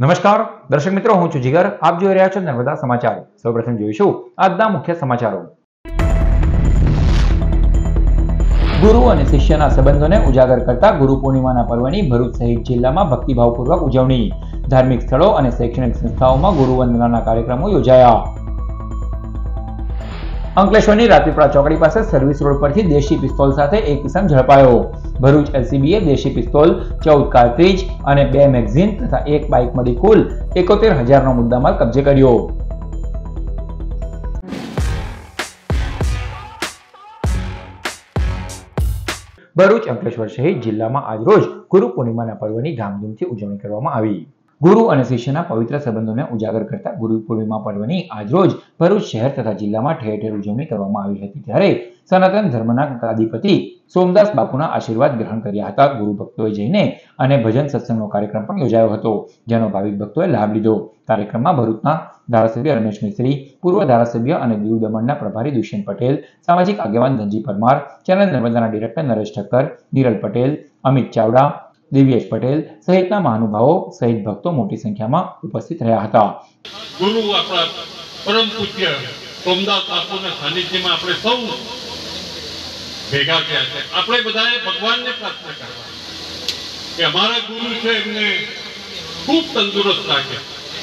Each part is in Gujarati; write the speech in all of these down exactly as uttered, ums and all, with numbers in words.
નમસ્કાર દર્શક મિત્રો, હું છું જીગર. આપ જોઈ રહ્યા છો નર્મદા સમાચાર. સૌપ્રથમ જોઈશું આજના મુખ્ય સમાચારો. ગુરુ અને શિષ્યના સંબંધોને ઉજાગર કરતા ગુરુ પૂર્ણિમાના પર્વની ભરૂચ સહિત જિલ્લામાં ભક્તિભાવપૂર્વક ઉજવણી. ધાર્મિક સ્થળો અને શૈક્ષણિક સંસ્થાઓમાં ગુરુવંદનાના કાર્યક્રમો યોજાયા. અંકલેશ્વરની રાજપીપળા ચોકડી પાસે સર્વિસ રોડ પરથી દેશી પિસ્તોલ સાથે એક કિસમ ઝડપાયો. ભરૂચ એલસીબીએ દેશી પિસ્તોલ, ચૌદ કાર્ટ્રીજ અને બે મેગઝીન તથા એક બાઇક મળી કુલ એકોતેર હજારનો મુદ્દામાલ કબજે કર્યો. ભરૂચ અંકલેશ્વર સહિત જિલ્લામાં આજરોજ ગુરુ પૂર્ણિમાના પર્વની ધામધૂમથી ઉજવણી કરવામાં આવી. ગુરુ અને શિષ્યના પવિત્ર સંબંધોને ઉજાગર કરતા ગુરુ પૂર્ણિમા પર્વની આજરોજ ભરૂચ શહેર તથા જિલ્લામાં ઠેર ઠેર ઉજવણી કરવામાં આવી હતી. ત્યારે સનાતન ધર્મના ગાદીપતિ સોમદાસ બાપુના આશીર્વાદ ગ્રહણ કર્યા હતા. ગુરુ ભક્તોએ જઈને અને ભજન સત્સંગનો કાર્યક્રમ પણ યોજાયો હતો, જેનો ભાવિક ભક્તોએ લાભ લીધો. કાર્યક્રમમાં ભરૂચના ધારાસભ્ય રમેશ મિસ્ત્રી, પૂર્વ ધારાસભ્ય અને દીવ દમણના પ્રભારી દુષ્યંત પટેલ, સામાજિક આગેવાન ધનજી પરમાર, ચેનલ નર્મદાના ડિરેક્ટર નરેશ ઠક્કર, નિરલ પટેલ, અમિત ચાવડા, દિવ્યેશ પટેલ સહિતના મહાનુભાવો સહિત ભક્તો મોટી સંખ્યામાં ઉપસ્થિત રહ્યા હતા. ગુરુ આપણા પરમ પૂજ્ય સોમદાસ બાપુના સાનિધ્યમાં આપણે સૌ ભેગા થયા છે. આપણે બધાએ ભગવાનને પ્રાર્થના કરવા કે અમારા ગુરુ છે એમને ખૂબ તંદુરસ્ત રાખે,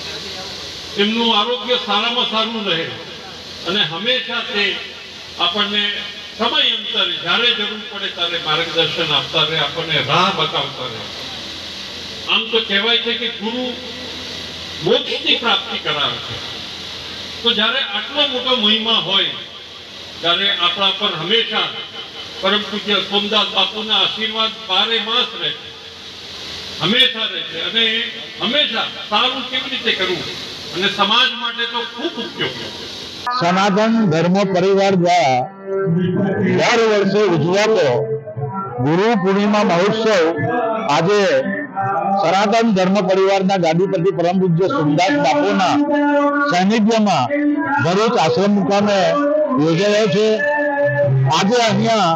એમનું આરોગ્ય સારામાં સારું રહે અને હંમેશા તે આપણને સમય અંતરે જ્યારે જરૂર પડે ત્યારે માર્ગદર્શન આપતા રહે, આપણને રાહ બતાવતા રહે. આમ તો કહેવાય છે કે ગુરુ મોક્ષની પ્રાપ્તિ કરાવે છે. તો જ્યારે આટલો મોટો મહિમા હોય ત્યારે આપણા પર હંમેશા પરમ પૂજ્ય સોમદાસ બાપુના આશીર્વાદ બારે માસ રહે છે, હંમેશા રહે છે. અને હંમેશા સારું કેવી રીતે કરવું અને સમાજ માટે તો ખૂબ ઉપયોગી છે. સનાતન ધર્મ પરિવાર દ્વારા દર વર્ષે ઉજવાતો ગુરુ પૂર્ણિમા મહોત્સવ આજે સનાતન ધર્મ પરિવારના ગાદીપતિ પરમ પૂજ્ય સોમદાસ બાપુના સાનિધ્યમાં ભરૂચ આશ્રમ મુકામે યોજાયો છે. આજે અહીંયા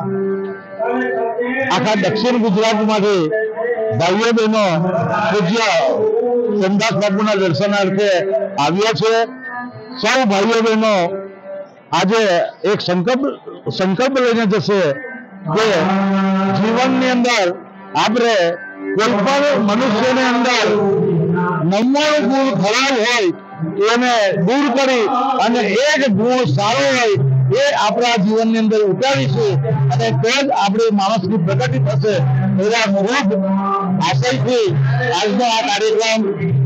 આખા દક્ષિણ ગુજરાતમાંથી ભાઈઓ બહેનો પૂજ્ય સોમદાસ બાપુના દર્શનાર્થે આવ્યા છે. સૌ ભાઈઓ બહેનો આજે એક સંકલ્પ સંકલ્પ લઈને જશે કે જીવનની અંદર આપણે કોઈ પણ મનુષ્યની અંદર નવ્વાણું ગુણ ખરાબ હોય એને દૂર કરી અને એક ગુણ સારો હોય એ આપણા જીવનની અંદર ઉતારીશું અને તો જ આપણી માણસની પ્રગતિ થશે. એવા ખૂબ આશયથી આજનો આ કાર્યક્રમ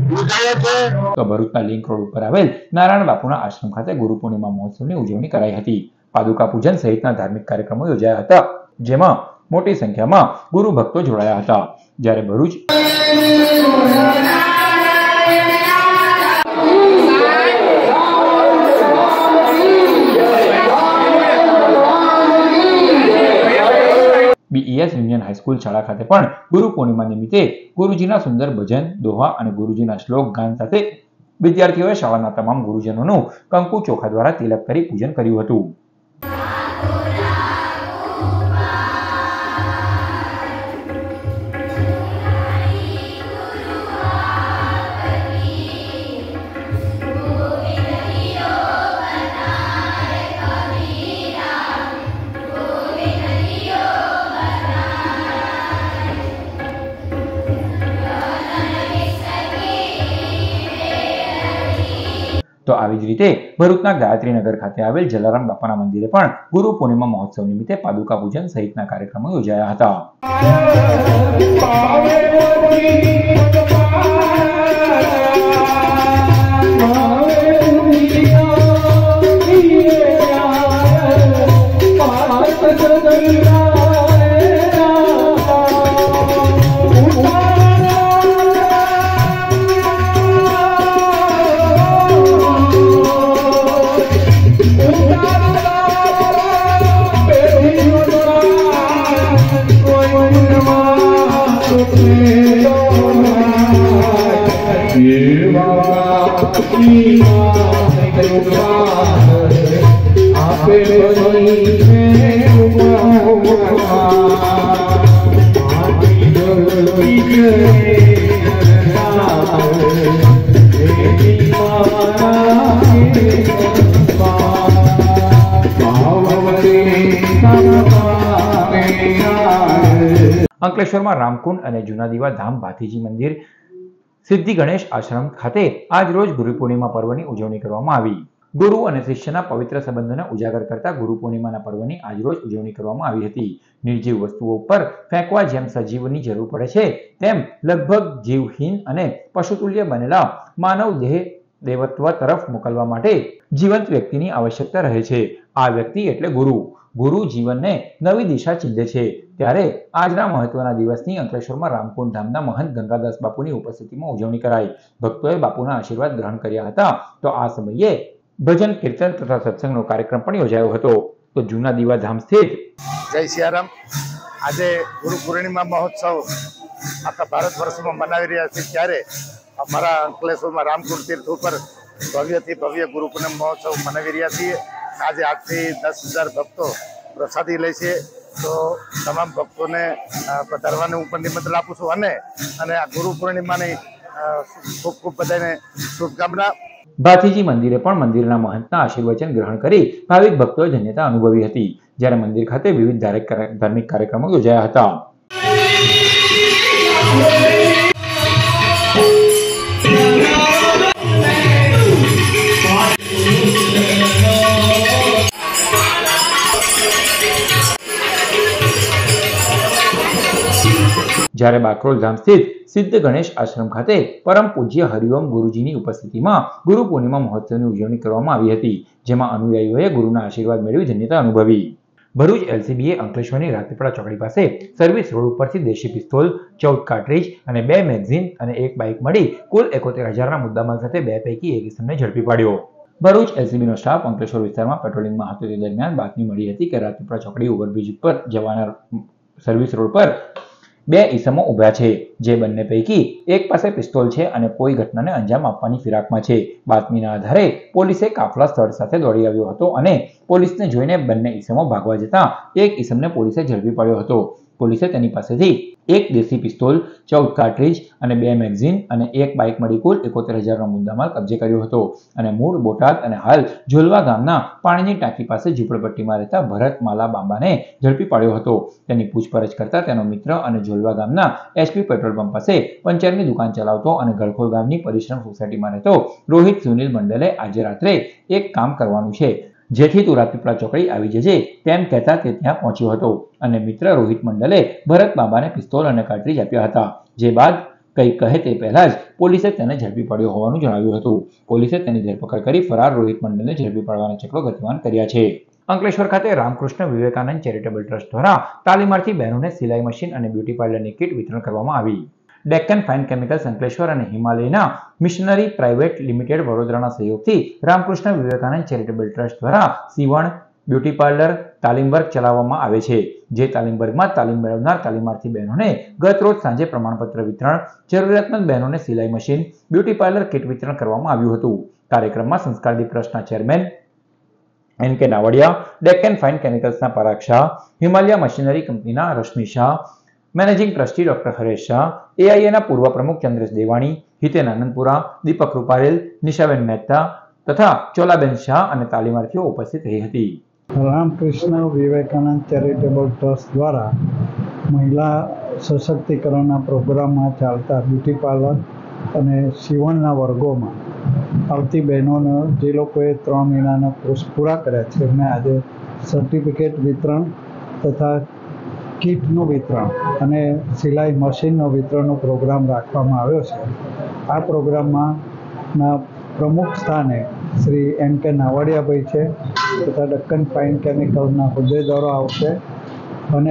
તો ભરૂચના લિંક રોડ ઉપર આવેલ નારાયણ બાપુના આશ્રમ ખાતે ગુરુ પૂર્ણિમા મહોત્સવની ઉજવણી કરાઈ હતી. પાદુકા પૂજન સહિતના ધાર્મિક કાર્યક્રમો યોજાયા હતા, જેમાં મોટી સંખ્યામાં ગુરુ ભક્તો જોડાયા હતા. જ્યારે ભરૂચ બીઈએસ યુનિયન હાઈસ્કૂલ શાળા ખાતે પણ ગુરુ પૂર્ણિમા નિમિત્તે ગુરુજીના સુંદર ભજન, દોહા અને ગુરુજીના શ્લોક ગાન સાથે વિદ્યાર્થીઓએ શાળાના તમામ ગુરુજનોનું કંકુ ચોખા દ્વારા તિલક કરી પૂજન કર્યું હતું. તો આવી જ રીતે ભરૂચના ગાયત્રીનગર ખાતે આવેલ જલારામ બાપાના મંદિરે પણ ગુરુ પૂર્ણિમા મહોત્સવ નિમિત્તે પાદુકા પૂજન સહિતના કાર્યક્રમો યોજાયા હતા. આપે અંકલેશ્વરમાં રામકુંડ અને જૂના દીવા ધામ ભાથીજી મંદિર સિદ્ધિ ગણેશ આશ્રમ ખાતે આજ રોજ ગુરુ પૂર્ણિમા પર્વની ઉજવણી કરવામાં આવી. ગુરુ અને શિષ્યના પવિત્ર સંબંધોને ઉજાગર કરતા ગુરુ પૂર્ણિમાના પર્વની આજ રોજ ઉજવણી કરવામાં આવી હતી. નિર્જીવ વસ્તુઓ ઉપર ફેંકવા જેમ સજીવની જરૂર પડે છે તેમ લગભગ જીવહીન અને પશુતુલ્ય બનેલા માનવ દેહ દેવત્વ તરફ મોકલવા માટે જીવંત વ્યક્તિની આવશ્યકતા રહે છે. આ વ્યક્તિ એટલે ગુરુ. ગુરુ જીવનને નવી દિશા ચીંધે છે. ત્યારે આજના મહત્વના દિવસની અંકલેશ્વરમાં રામકુંડ ધામના મહંત ગંગાદાસ બાપુની ઉપસ્થિતિમાં ઉજવણી કરાઈ. ભક્તોએ બાપુના આશીર્વાદ ગ્રહણ કર્યા હતા. તો આ સમયે ભજન કીર્તન તથા સત્સંગનો કાર્યક્રમ પણ યોજાયો હતો. તો જૂના દીવા ધામ સ્થિત જય સિયારામ. આજે ગુરુ પૂર્ણિમા મહોત્સવ આખા ભારત વર્ષમાં મનાવી રહ્યા છે ત્યારે અમારા અંકલેશ્વરમાં રામકુંડ તીર્થ ઉપર ભવ્યથી ભવ્ય ગુરુ પૂર્ણિમા મહોત્સવ મનાવી રહ્યા છીએ. આજે આજથી દસ હજાર ભક્તો પ્રસાદી લે છે. તો તમામ ભક્તોને પધારવાને હું પણ નિમંત્રણ આપું છું અને અને આ ગુરુ પૂર્ણિમાની ખૂબ ખૂબ બધાને શુભકામના. ભાથીજી મંદિરે પણ મંદિરના મહંતના આશીર્વચન ગ્રહણ કરી ભાવિક ભક્તોએ ધન્યતા અનુભવી હતી. જ્યારે મંદિર ખાતે વિવિધ ધાર્મિક કાર્યક્રમો યોજાયા હતા. જ્યારે બાકરોલ ધામ સ્થિત સિદ્ધ ગણેશ આશ્રમ ખાતે પરમ પૂજ્ય હરિઓમ ગુરુજીની ઉપસ્થિતિમાં ગુરુ પૂર્ણિમા મહોત્સવની ઉજવણી કરવામાં આવી હતી. જેમાં અનુયાયીઓએ ગુરુના આશીર્વાદ મેળવી ધન્યતા અનુભવી. ભરૂચ એલસીબીએ અંકલેશ્વરની રાજપીપળા ચોકડી પાસે સર્વિસ રોડ ઉપરથી દેશી પિસ્તોલ, ચૌદ કાર્ટ્રીજ અને બે મેગઝીન અને એક બાઇક મળી કુલ એકોતેર હજારના મુદ્દામાલ સાથે બે પૈકી એક ઇસમને ઝડપી પાડ્યો. ભરૂચ એલસીબીનો સ્ટાફ અંકલેશ્વર વિસ્તારમાં પેટ્રોલિંગમાં હતો તે દરમિયાન બાતમી મળી હતી કે રાજપીપળા ચોકડી ઓવરબ્રિજ ઉપર જવાના સર્વિસ રોડ પર બે ઈસમો ઉભા છે. જે બંને પૈકી એક પાસે પિસ્તોલ છે અને કોઈ ઘટનાને અંજામ આપવાની ફિરાકમાં છે. બાતમીના આધારે પોલીસે કાફલા સ્થળ સાથે દોડી આવ્યો હતો અને પોલીસને જોઈને બંને ઈસમો ભાગવા જતા એક ઈસમને પોલીસે ઝડપી પાડ્યો હતો. પોલીસે તેની પાસેથી એક દેશી પિસ્તોલ, ચૌદ કાર્ટ્રીજ અને બે મેગઝીન અને એક બાઇક મળી કુલ એકોતેર હજારનો મુદ્દામાલ કબજે કર્યો હતો અને મૂળ બોટાદ અને હાલ ઝોલવા ગામના પાણીની ટાંકી પાસે ઝૂંપડપટ્ટીમાં રહેતા ભરત માલા બાંબાને ઝડપી પાડ્યો હતો. તેની પૂછપરછ કરતા તેનો મિત્ર અને ઝોલવા ગામના એચપી પેટ્રોલ પંપ પાસે પંચરની દુકાન ચલાવતો અને ગળખોલ ગામની પરિશ્રમ સોસાયટીમાં રહેતો રોહિત સુનિલ મંડલે આજે રાત્રે એક કામ કરવાનું છે જેથી તું રાજપીપળા ચોકડી આવી જજે તેમ કહેતા તે ત્યાં પહોંચ્યો હતો અને મિત્ર રોહિત મંડલે ભરત બાબાને પિસ્તોલ અને કાર્ટ્રીજ આપ્યા હતા. જે બાદ કંઈ કહે તે પહેલા જ પોલીસે તેને ઝડપી પાડ્યો હોવાનું જણાવ્યું હતું. પોલીસે તેની ધરપકડ કરી ફરાર રોહિત મંડલને ઝડપી પાડવાના ચક્રો ગતિમાન કર્યા છે. અંકલેશ્વર ખાતે રામકૃષ્ણ વિવેકાનંદ ચેરિટેબલ ટ્રસ્ટ દ્વારા તાલીમાર્થી બહેનોને સિલાઈ મશીન અને બ્યુટી પાર્લરની કીટ વિતરણ કરવામાં આવી. ડેક્કન ફાઇન કેમિકલ્સ અંકલેશ્વર અને હિમાલયના મિશનરી પ્રાઇવેટ લિમિટેડ વડોદરાના સહયોગથી રામકૃષ્ણ વિવેકાનંદ ચેરિટેબલ ટ્રસ્ટ દ્વારા સીવણ, બ્યુટી પાર્લર તાલીમ વર્ગ ચલાવવામાં આવે છે. જે તાલીમ વર્ગમાં તાલીમ મેળવનાર તાલીમાર્થી બહેનોને ગત રોજ સાંજે પ્રમાણપત્ર વિતરણ, જરૂરિયાતમંદ બહેનોને સિલાઈ મશીન, બ્યુટી પાર્લર કીટ વિતરણ કરવામાં આવ્યું હતું. કાર્યક્રમમાં સંસ્કારદીપ ટ્રસ્ટના chairman N K Navadia, Deccan fine કેમિકલ્સના પરાગ શાહ, હિમાલય મશીનરી કંપનીના Rashmi Shah, managing trustee doctor Haresh Shah, એઆઈએના પૂર્વ પ્રમુખ ચંદ્રેશ દેવાણી, હિતેન આનંદપુરા, દીપક રૂપારેલ, નિશાબેન મહેતા તથા ચોલાબેન શાહ અને તાલીમાર્થીઓ ઉપસ્થિત રહી હતી. રામકૃષ્ણ વિવેકાનંદ ચેરિટેબલ ટ્રસ્ટ દ્વારા મહિલા સશક્તિકરણના પ્રોગ્રામમાં ચાલતા બ્યુટી પાર્લર અને સીવણના વર્ગોમાં આવતી બહેનોને જે લોકોએ ત્રણ મહિનાના કોર્સ પૂરા કર્યા છે એમને આજે સર્ટિફિકેટ વિતરણ તથા કીટનું વિતરણ અને સિલાઈ મશીનનો વિતરણનો પ્રોગ્રામ રાખવામાં આવ્યો છે. આ પ્રોગ્રામમાં ના પ્રમુખ સ્થાને શ્રી એન કે નાવડિયાભાઈ છે તથા ડક્કન ફાઇન કેમિકલના હોદ્દેદારો આવશે અને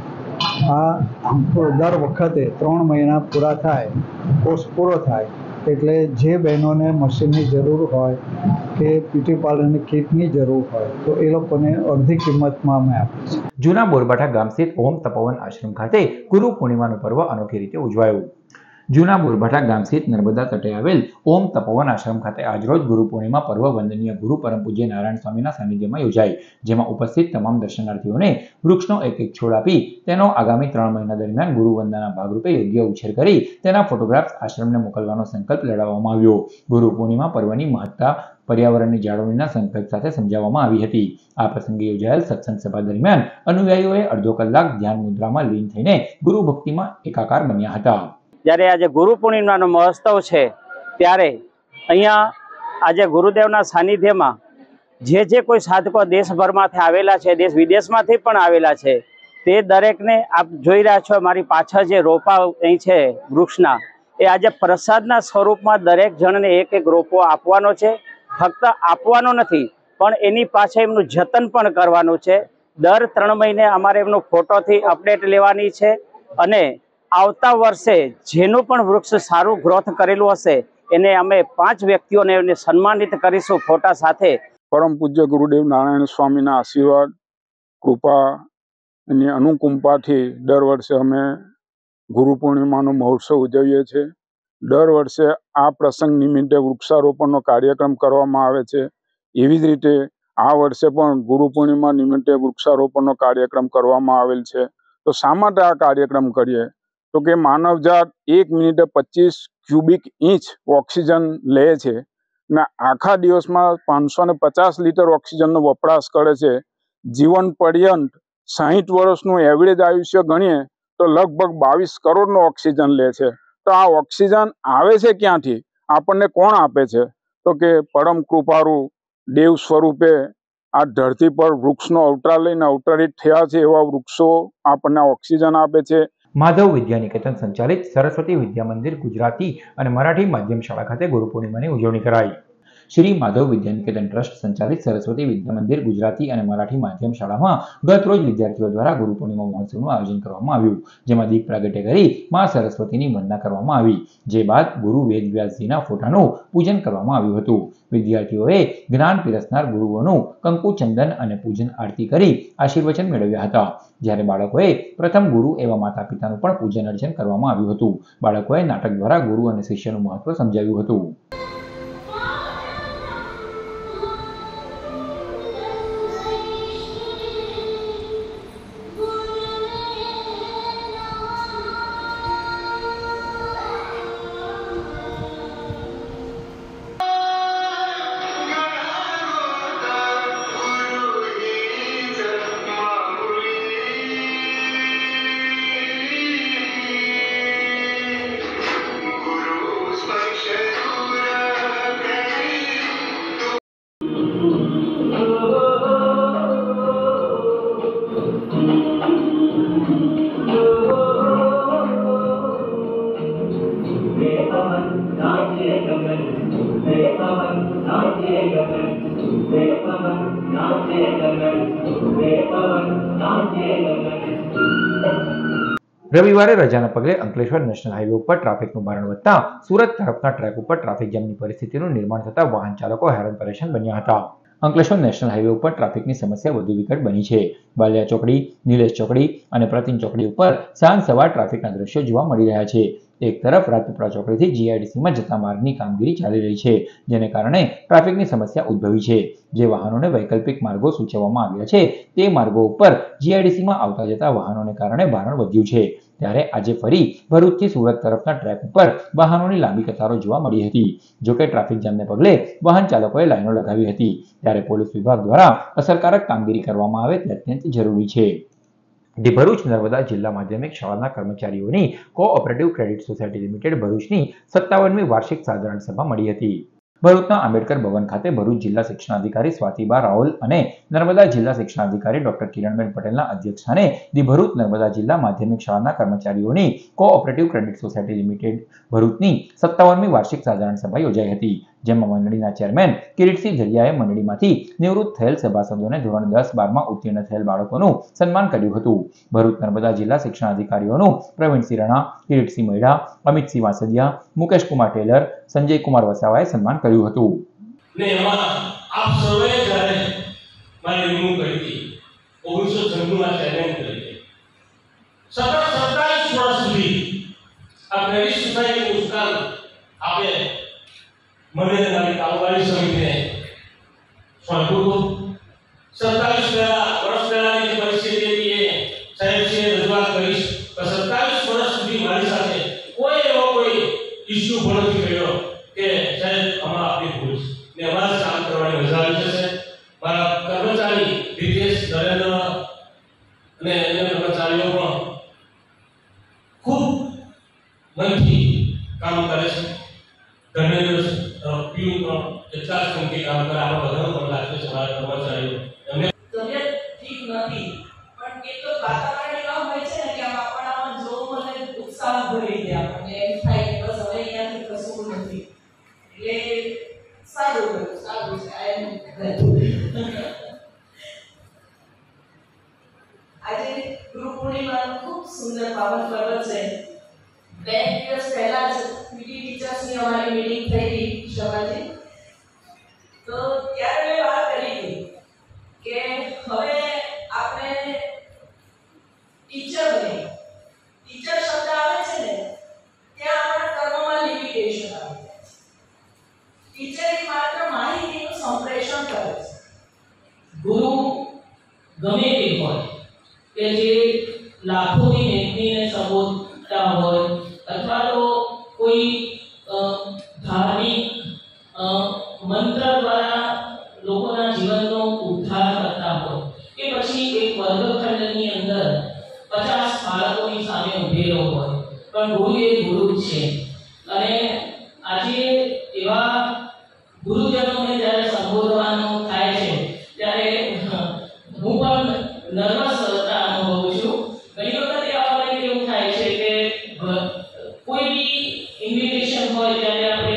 આ દર વખતે ત્રણ મહિના પૂરા થાય, કોર્સ પૂરો થાય એટલે જે બહેનોને મશીનની જરૂર હોય કે બ્યુટી પાર્લરની કીટની જરૂર હોય તો એ લોકોને અડધી કિંમતમાં અમે આપીએ છીએ. જૂના બોરબાઠા ગામ સ્થિત ઓમ તપોવન આશ્રમ ખાતે ગુરુ પૂર્ણિમાનું પર્વ અનોખી રીતે ઉજવાયું. જૂના બોરબાઠા ગામ સ્થિત નર્મદા તટે આવેલ ઓમ તપોવન આશ્રમ ખાતે આજરોજ ગુરુ પૂર્ણિમા પર્વ વંદનીય ગુરુ પરમ પૂજ્ય નારાયણ સ્વામીના સાનિધ્યમાં યોજાઈ. જેમાં ઉપસ્થિત તમામ દર્શનાર્થીઓને વૃક્ષનો એક એક છોડ આપી તેનો આગામી ત્રણ મહિના દરમિયાન ગુરુ વંદનાના ભાગરૂપે યોગ્ય ઉછેર કરી તેના ફોટોગ્રાફ્સ આશ્રમને મોકલવાનો સંકલ્પ લેવડાવવામાં આવ્યો. ગુરુ પૂર્ણિમા પર્વની મહત્તા પર્યાવરણની જાળવણીના સંકલ્પ સાથે સમજાવવામાં આવી હતી. આ પ્રસંગે યોજાયેલ સત્સંગ સભા દરમિયાન અનુયાયીઓએ અડધો કલાક ધ્યાન મુદ્રામાં લીન થઈને ગુરુ ભક્તિમાં એકાકાર બન્યા હતા. જ્યારે આજે ગુરુ પૂર્ણિમાનો મહોત્સવ છે ત્યારે અહીંયા આજે ગુરુદેવના સાનિધ્યમાં જે જે કોઈ સાધકો દેશભરમાંથી આવેલા છે, દેશ વિદેશમાંથી પણ આવેલા છે, તે દરેકને આપ જોઈ રહ્યા છો. મારી પાછળ જે રોપા અહીં છે વૃક્ષના, એ આજે પ્રસાદના સ્વરૂપમાં દરેક જણને એક એક રોપો આપવાનો છે. ફક્ત આપવાનો નથી પણ એની પાછળ એમનું જતન પણ કરવાનું છે. દર ત્રણ મહિને અમારે એમનો ફોટોથી અપડેટ લેવાની છે અને આવતા વર્ષે જેનું પણ વૃક્ષ સારું ગ્રોથ કરેલું હશે એને અમે પાંચ વ્યક્તિઓને એને સન્માનિત કરીશું ફોટા સાથે. પરમ પૂજ્ય ગુરુદેવ નારાયણ સ્વામીના આશીર્વાદ, કૃપા અને અનુકંપાથી દર વર્ષે અમે ગુરુ પૂર્ણિમાનો મહોત્સવ ઉજવીએ છીએ. દર વર્ષે આ પ્રસંગ નિમિત્તે વૃક્ષારોપણનો કાર્યક્રમ કરવામાં આવે છે. એવી જ રીતે આ વર્ષે પણ ગુરુ પૂર્ણિમા નિમિત્તે વૃક્ષારોપણનો કાર્યક્રમ કરવામાં આવેલ છે. તો શા માટે આ કાર્યક્રમ કરીએ? તો કે માનવજાત એક મિનિટે પચીસ ક્યુબિક ઇંચ ઓક્સિજન લે છે ને આખા દિવસમાં પાંચસો ને પચાસ લીટર ઓક્સિજનનો વપરાશ કરે છે. જીવન પર્યંત સાહીઠ વર્ષનું એવરેજ આયુષ્ય ગણીએ તો લગભગ બાવીસ કરોડનો ઓક્સિજન લે છે. તો આ ઓક્સિજન આવે છે ક્યાંથી? આપણને કોણ આપે છે? તો કે પરમ કૃપાળુ દેવ સ્વરૂપે આ ધરતી પર વૃક્ષનો અવતાર લઈને અવતરિત થયા છે એવા વૃક્ષો આપણને ઓક્સિજન આપે છે. માધવ વિદ્યા નિકેતન સંચાલિત સરસ્વતી વિદ્યા મંદિર ગુજરાતી અને મરાઠી માધ્યમ શાળા ખાતે ગુરુ પૂર્ણિમાની ઉજવણી કરાઈ. શ્રી માધવ વિદ્યા નિકેતન ટ્રસ્ટ સંચાલિત સરસ્વતી વિદ્યા મંદિર ગુજરાતી અને મરાઠી માધ્યમ શાળામાં ગત રોજ વિદ્યાર્થીઓ દ્વારા ગુરુ પૂર્ણિમા મહોત્સવનું આયોજન કરવામાં આવ્યું, જેમાં દીપ પ્રાગટ્ય કરી મા સરસ્વતીની વંદના કરવામાં આવી. જે બાદ ગુરુ વેદવ્યાસજીના ફોટાનું પૂજન કરવામાં આવ્યું હતું. વિદ્યાર્થીઓએ જ્ઞાન પીરસનાર ગુરુઓનું કંકુ ચંદન અને પૂજન આરતી કરી આશીર્વચન મેળવ્યા હતા. જ્યારે બાળકોએ પ્રથમ ગુરુ એવા માતા પિતાનું પણ પૂજન અર્ચન કરવામાં આવ્યું હતું. બાળકોએ નાટક દ્વારા ગુરુ અને શિષ્યનું મહત્વ સમજાવ્યું હતું. રવિવારે રજાના પગલે અંકલેશ્વર નેશનલ હાઈવે ઉપર ટ્રાફિકનું ભારણ વધતા સુરત તરફના ટ્રેક ઉપર ટ્રાફિક જામની પરિસ્થિતિનું નિર્માણ થતા વાહન ચાલકો હેરાન પરેશાન બન્યા હતા. અંકલેશ્વર નેશનલ હાઈવે ઉપર ટ્રાફિકની સમસ્યા વધુ વિકટ બની છે. બાલિયા ચોકડી, નિલેશ ચોકડી અને પ્રતિન ચોકડી ઉપર સાંજ સવાર ટ્રાફિકના દ્રશ્યો જોવા મળી રહ્યા છે. એક તરફ રાજપીપળા ચોકડીથી જીઆઈડીસીમાં જતા માર્ગની કામગીરી ચાલી રહી છે, જેને કારણે ટ્રાફિકની સમસ્યા ઉદ્ભવી છે. જે વાહનોને વૈકલ્પિક માર્ગો સૂચવવામાં આવ્યા છે તે માર્ગો ઉપર જીઆઈડીસીમાં આવતા જતા વાહનોને કારણે ભારણ વધ્યું છે. ત્યારે આજે ફરી ભરૂચથી સુરત તરફના ટ્રેક ઉપર વાહનોની લાંબી કતારો જોવા મળી હતી. જોકે ટ્રાફિક જામને પગલે વાહન ચાલકોએ લાઈનો લગાવી હતી. ત્યારે પોલીસ વિભાગ દ્વારા અસરકારક કામગીરી કરવામાં આવે તે અત્યંત જરૂરી છે. ધી ભરૂચ નર્મદા જિલ્લા માધ્યમિક શાળાના કર્મચારીઓની કોઓપરેટિવ ક્રેડિટ સોસાયટી લિમિટેડ ભરૂચની સત્તાવનમી વાર્ષિક સાધારણ સભા મળી હતી. ભરૂચના આંબેડકર ભવન ખાતે ભરૂચ જિલ્લા શિક્ષણાધિકારી સ્વાતિબા રાઓલ અને નર્મદા જિલ્લા શિક્ષણાધિકારી ડોક્ટર કિરણબેન પટેલના અધ્યક્ષસ્થાને ધી ભરૂચ નર્મદા જિલ્લા માધ્યમિક શાળાના કર્મચારીઓની કોઓપરેટિવ ક્રેડિટ સોસાયટી લિમિટેડ ભરૂચની સત્તાવનમી વાર્ષિક સાધારણ સભા યોજાઈ હતી. જેમાં મંડળીના ચેરમેન કિરીટસિંહ ઝરિયાએ મંડળીમાંથી નિવૃત્ત થયેલ સભાસદોને ધોરણ દસ બારમાં ઉત્તીર્ણ થયેલ બાળકોનું સન્માન કર્યું હતું. ભરૂચ નર્મદા જિલ્લા શિક્ષણાધિકારીઓનું પ્રવીણસિંહ રણા, કિરીટસિંહ મૈડા, અમિતસિંહ વાસદિયા, મુકેશકુમાર ટેલર, સંજયકુમાર વસાવાએ સન્માન કર્યું હતું. ને એમાં આપ સર્વે જ્યારે મારી નિમણૂક કરી હતી ઓગણીસો છન્નું ના ચેરમેન તરીકે સતત સત્તાવીસ વર્ષ સુધી આ ક્રેડિટ સોસાયટીનું ઉત્થાન આપણે મને મારી કારોબારી સમિતિને સોંપ્યું હતું. સત્તાવીસ વર્ષ પહેલાની જે પરિસ્થિતિ હતી એ સાહેબશ્રીએ રજૂઆત કરીશ તો સત્તાવીસ વર્ષ સુધી મારી સાથે કોઈ એવો કોઈ ઇસ્યુ પણ નથી કર્યો કે સાહેબ આમાં આપણી ભૂલ છે ને અમારા કામ ખૂબ મનથી કામ કરે છે. ધર્મેન્દ્ર પીયુ પણ એટલા જ મનથી કામ કરે. આપણે બધાનું પણ લાગે છે મારા કર્મચારીઓ એમને તબિયત ઠીક નથી, પણ એ તો વાતાવરણ એવા હોય છે ને કે આમ આપણામાં જોવું અને ઉત્સાહ ભરી દે. આપણને એમ થાય કે બસ હવે અહીંયાથી કશું નથી. એટલે સારું કર્યું, સારું છે. આ એમ આજે ગુરુ પૂર્ણિમાનું ખૂબ સુંદર પાવન પર્વ છે. બે દિવસ પહેલા જ પીટી ટીચર્સની અમારી મીટિંગ થઈ હતી સભાજી. તો ત્યારે મેં વાત કરી હતી કે હવે આપણે ટીચરને ટીચર શબ્દ આવે છે ને ત્યાં આપણા કર્મમાં લિમિટેશન આવે છે. ટીચર એ માત્ર માહિતીનું સંપ્રેષણ કરે છે. ગુરુ ગમે તે હોય કે જે લાખોની વ્યક્તિને સંબોધતા હોય અથવા તો કોઈ ધાર્મિક મંત્ર દ્વારા લોકોના જીવનનો ઉદ્ધાર કરતા હોય કે પછી એક વર્ગખંડની અંદર પચાસ બાળકોની સામે ઉભેલો હોય, પણ ગુરુ એ ગુરુ છે. અને આજે એવા ગુરુજનોને જ્યારે સંબોધવાનું થાય છે ત્યારે હું પણ નર્વસ અનુભવું છું. ઘણી વખત આપણને એવું થાય છે કે કોઈ બી ઇન્વિટેશન હોય ત્યારે આપણે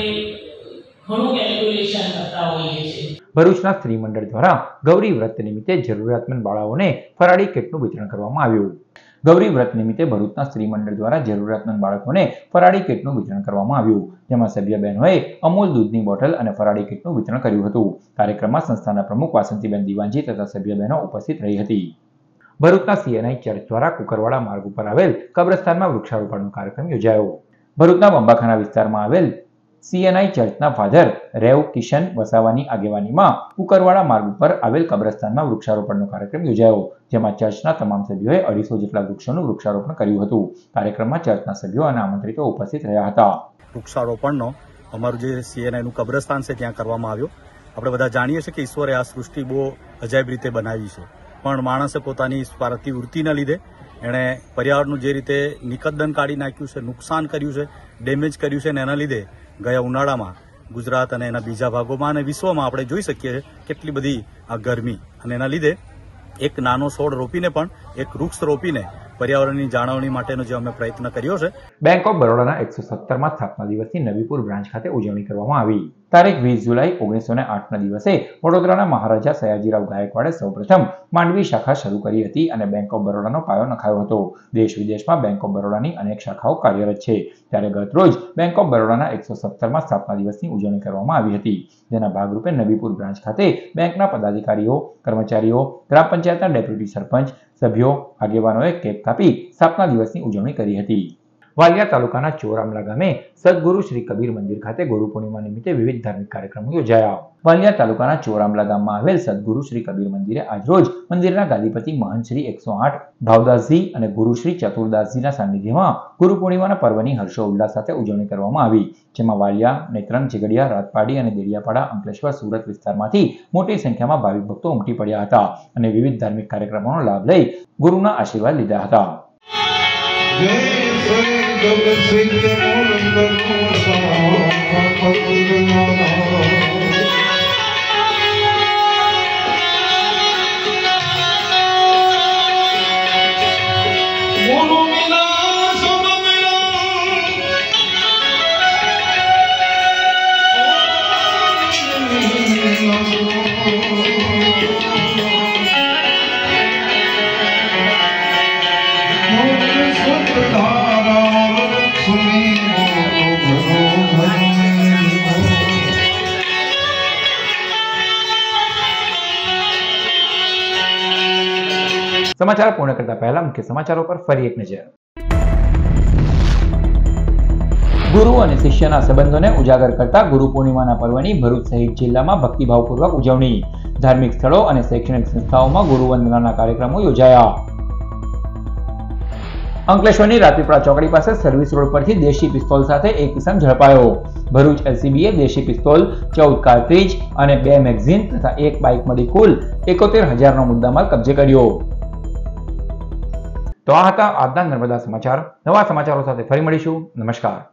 ઘણું કેલ્ક્યુલેશન કરતા હોઈએ છીએ. ભરૂચના સ્ત્રી મંડળ દ્વારા ગૌરી વ્રત નિમિત્તે જરૂરિયાતમંદ બાળાઓને ફરાળી કીટનું વિતરણ કરવામાં આવ્યું. ગૌરી વ્રત નિમિત્તે ભરૂચના સ્ત્રી મંડળ દ્વારા જરૂરિયાતમંદ બાળકોને ફરાળી કીટનું વિતરણ કરવામાં આવ્યું, જેમાં સભ્ય બહેનોએ અમૂલ દૂધની બોટલ અને ફરાળી કીટનું વિતરણ કર્યું હતું. કાર્યક્રમમાં સંસ્થાના પ્રમુખ વાસંતીબેન દિવાનજી તથા સભ્ય બહેનો ઉપસ્થિત રહી હતી. ભરૂચના સીએનઆઈ ચર્ચ દ્વારા કુકરવાડા માર્ગ ઉપર આવેલ કબ્રસ્તાનમાં વૃક્ષારોપણનો કાર્યક્રમ યોજાયો. ભરૂચના બંબાખાના વિસ્તારમાં આવેલ સીએનઆઈ ચર્ચના ફાધર રેવ કિશન વસાવાની આગેવાનીમાં કુકરવાડા માર્ગ ઉપર આવેલ કબ્રસ્તાનમાં વૃક્ષારોપણનો કાર્યક્રમ યોજાયો, જેમાં ચર્ચના તમામ સભ્યોએ અઢીસો જેટલા વૃક્ષોનું વૃક્ષારોપણ કર્યું હતું. કાર્યક્રમમાં ચર્ચના સભ્યો અને આમંત્રિતો ઉપસ્થિત રહ્યા હતા. વૃક્ષારોપણનો અમારું જે સીએનઆઈનું કબ્રસ્તાન છે ત્યાં કરવામાં આવ્યો. આપણે બધા જાણીએ છીએ કે ઈશ્વરે આ સૃષ્ટિ બહુ અજાયબ રીતે બનાવી છે, પણ માણસે પોતાની સ્વાર્થી વૃત્તિના લીધે એણે પર્યાવરણનું જે રીતે નિકદ્દન કાઢી નાખ્યું છે, નુકસાન કર્યું છે, ડેમેજ કર્યું છે, અને એના લીધે ગયા ઉનાળામાં ગુજરાત અને એના બીજા ભાગોમાં અને વિશ્વમાં આપણે જોઈ શકીએ કેટલી બધી આ ગરમી, અને એના લીધે એક નાનો છોડ રોપીને પણ એક વૃક્ષ રોપીને પર્યાવરણની જાળવણી માટેનો જે અમે પ્રયત્ન કર્યો છે. બેંક ઓફ બરોડાના એકસો સત્તરમાં સ્થાપના દિવસની નવીપુર બ્રાન્ચ ખાતે ઉજવણી કરવામાં આવી. તારીખ વીસ જુલાઈ ઓગણીસો ને આઠના દિવસે વડોદરાના મહારાજા સયાજીરાવ ગાયકવાડે સૌપ્રથમ માંડવી શાખા શરૂ કરી હતી અને બેંક ઓફ બરોડાનો પાયો નખાયો હતો. દેશ વિદેશમાં બેંક ઓફ બરોડાની અનેક શાખાઓ કાર્યરત છે. ત્યારે ગત રોજ બેંક ઓફ બરોડાના એકસો સત્તરમાં સ્થાપના દિવસની ઉજવણી કરવામાં આવી હતી, જેના ભાગરૂપે નવીપુર બ્રાન્ચ ખાતે બેંકના પદાધિકારીઓ, કર્મચારીઓ, ગ્રામ પંચાયતના ડેપ્યુટી સરપંચ, સભ્યો, આગેવાનોએ કેક કાપી સ્થાપના દિવસની ઉજવણી કરી હતી. વાલિયા તાલુકાના ચોરામલા ગામે સદગુરુ શ્રી કબીર મંદિર ખાતે ગુરુ પૂર્ણિમા નિમિત્તે વિવિધ ધાર્મિક કાર્યક્રમો યોજાયા. વાલિયા તાલુકાના ચોરામલા ગામમાં આવેલ સદગુરુ શ્રી કબીર મંદિરે આજરોજ મંદિરના ગાદીપતિ મહંત શ્રી એકસો આઠ ભાવદાસજી અને ગુરુ શ્રી ચતુરદાસજીના સાનિધ્યમાં ગુરુ પૂર્ણિમાના પર્વની હર્ષોલ્લાસ સાથે ઉજવણી કરવામાં આવી, જેમાં વાલિયા, નેત્રંગ, ઝઘડિયા, રાતપાડી અને દેડિયાપાડા, અંકલેશ્વર, સુરત વિસ્તારમાંથી મોટી સંખ્યામાં ભાવિક ભક્તો ઉમટી પડ્યા હતા અને વિવિધ ધાર્મિક કાર્યક્રમોનો લાભ લઈ ગુરુના આશીર્વાદ લીધા હતા. સમાચાર પૂર્ણ કરતા પહેલા મુખ્ય સમાચારો પર ફરી એક નજર. ગુરુ અને શિષ્યના સંબંધોને ઉજાગર કરતા ગુરુ પૂર્ણિમાના પર્વની ભરૂચ સહિત જિલ્લામાં ભક્તિભાવપૂર્વક ઉજવણી. ધાર્મિક સ્થળો અને શૈક્ષણિક સંસ્થાઓમાં ગુરુ વંદનાના કાર્યક્રમો યોજાયા. અંકલેશ્વરની રાજપીપળા ચોકડી પાસે સર્વિસ રોડ પરથી દેશી પિસ્તોલ સાથે એક ઇસમ ઝડપાયો. ભરૂચ એલસીબીએ દેશી પિસ્તોલ, ચૌદ કાર્ટ્રીજ અને બે મેગઝીન તથા એક બાઇક મળી કુલ એકોતેર હજારનો મુદ્દામાલ કબજે કર્યો. તો આ હતા આજના નર્મદા સમાચાર. નવા સમાચારો સાથે ફરી મળીશું. નમસ્કાર.